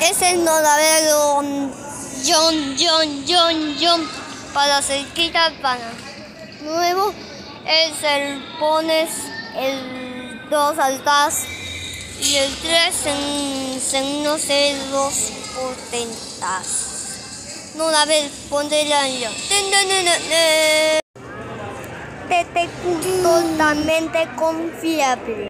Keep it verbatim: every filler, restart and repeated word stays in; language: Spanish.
es el nodavero John, John, John, John para cerquita para nuevo. Es el pones el dos al gas y el tres en, en unos ceros potentas. No, a ver, ponte la yo. Detector totalmente confiable.